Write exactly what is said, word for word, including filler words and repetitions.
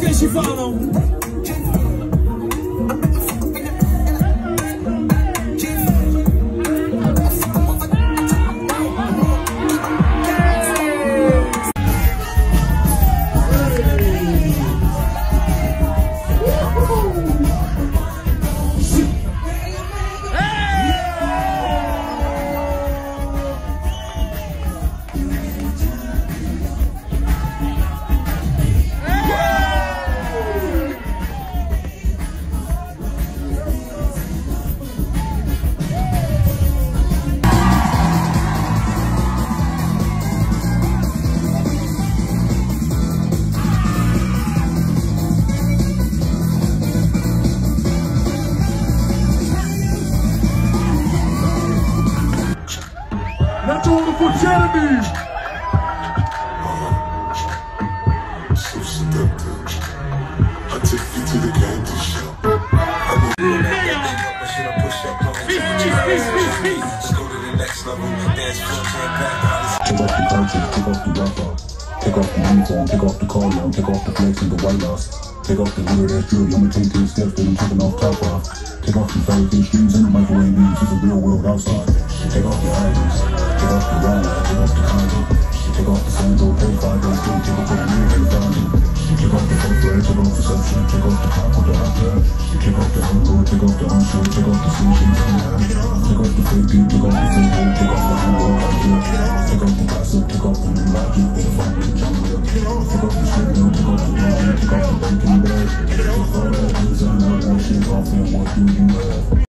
Okay, Chivano. That's all the for Jeremy. So seductive. I take you to the candy shop. I will go to the next level. Dance floor, jam back. Take off the culture, take off the rapper. Take off the uniform, take off the collar, take off the flex and the white loss. Take off the weird ass jewelry, I'ma take ten steps, then I'm taking off top off. Take off the fake fish streams and the microwave beats, it's a real world outside. Take off the items, take off the ride, take off the condom. Take off the sandal, pay five days straight, take off the mirror and find it. Take off the fake flag, take off the perception, take off the cop with the hot pad. Take off the humble, take off the unsure, take off the sushi, take off the fake beat, take off the simple, take off the humble, take off the gossip, take off the new logic, take off the jungle. Take off the shit, take off the bacon, take off the bacon bag. Take off all that design, all that shit off and what do you have?